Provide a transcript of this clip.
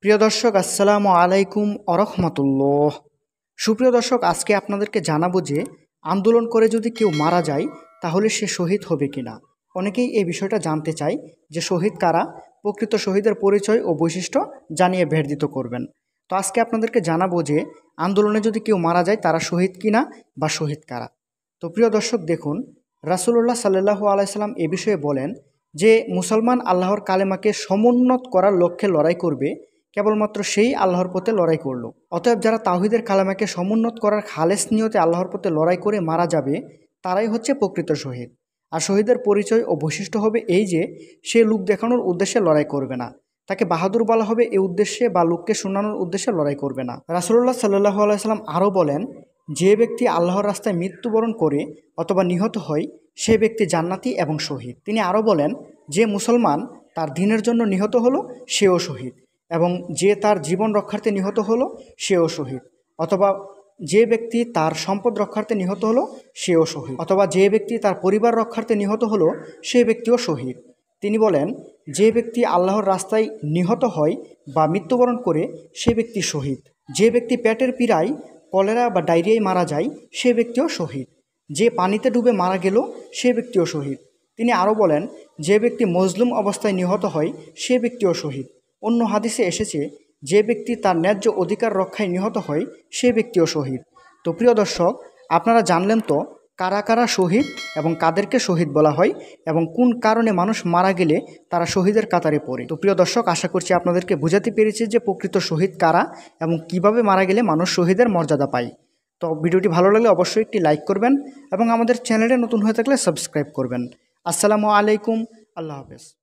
প্রিয় দর্শক, আসসালামু আলাইকুম আরহামাতুল্লাহ। সুপ্রিয় দর্শক, আজকে আপনাদেরকে জানাবো যে আন্দোলন করে যদি কেউ মারা যায় তাহলে সে শহীদ হবে কিনা। অনেকেই এই বিষয়টা জানতে চায় যে শহীদ কারা, প্রকৃত শহীদের পরিচয় ও বৈশিষ্ট্য জানিয়ে ভেরদিত করবেন। তো আজকে আপনাদেরকে জানাবো যে আন্দোলনে যদি কেউ মারা যায় তারা শহীদ কিনা বা শহীদ কারা। তো প্রিয় দর্শক দেখুন, রাসূলুল্লাহ সাল্লাল্লাহু আলাইহি সাল্লাম এ বিষয়ে বলেন যে মুসলমান আল্লাহর কালেমাকে সমুন্নত করার লক্ষ্যে লড়াই করবে, কেবলমাত্র সেই আল্লাহর পথে লড়াই করলো। অতএব যারা তাওহীদের কালেমাকে সমুন্নত করার খালেস নিয়তে আল্লাহর পথে লড়াই করে মারা যাবে তারাই হচ্ছে প্রকৃত শহীদ। আর শহীদের পরিচয় ও বৈশিষ্ট্য হবে এই যে সে লোক দেখানোর উদ্দেশ্যে লড়াই করবে না, তাকে বাহাদুর বলা হবে এই উদ্দেশ্যে বা লোককে শোনানোর উদ্দেশ্যে লড়াই করবে না। রাসূলুল্লাহ সাল্লাল্লাহু আলাইহি সাল্লাম আরও বলেন, যে ব্যক্তি আল্লাহর রাস্তায় মৃত্যুবরণ করে অথবা নিহত হয় সে ব্যক্তি জান্নাতি এবং শহীদ। তিনি আরও বলেন, যে মুসলমান তার দ্বীনের জন্য নিহত হলো সেও শহীদ, এবং যে তার জীবন রক্ষার্থে নিহত হলো সেও শহীদ, অথবা যে ব্যক্তি তার সম্পদ রক্ষার্থে নিহত হলো সেও শহীদ, অথবা যে ব্যক্তি তার পরিবার রক্ষার্থে নিহত হলো সে ব্যক্তিও শহীদ। তিনি বলেন, যে ব্যক্তি আল্লাহর রাস্তায় নিহত হয় বা মৃত্যুবরণ করে সে ব্যক্তি শহীদ। যে ব্যক্তি পেটের পীড়ায়, কলেরা বা ডায়রিয়ায় মারা যায় সে ব্যক্তিও শহীদ। যে পানিতে ডুবে মারা গেল সে ব্যক্তিও শহীদ। তিনি আরও বলেন, যে ব্যক্তি মজলুম অবস্থায় নিহত হয় সে ব্যক্তিও শহীদ। অন্য হাদিসে এসেছে, যে ব্যক্তি তার ন্যায্য অধিকার রক্ষায় নিহত হয় সে ব্যক্তিও শহীদ। তো প্রিয় দর্শক, আপনারা জানলেন তো কারা কারা শহীদ এবং কাদেরকে শহীদ বলা হয় এবং কোন কারণে মানুষ মারা গেলে তারা শহীদের কাতারে পড়ে। তো প্রিয় দর্শক, আশা করছি আপনাদেরকে বোঝাতে পেরেছি যে প্রকৃত শহীদ কারা এবং কিভাবে মারা গেলে মানুষ শহীদের মর্যাদা পায়। তো ভিডিওটি ভালো লাগলে অবশ্যই একটি লাইক করবেন এবং আমাদের চ্যানেলে নতুন হয়ে থাকলে সাবস্ক্রাইব করবেন। আসসালামু আলাইকুম, আল্লাহ হাফেজ।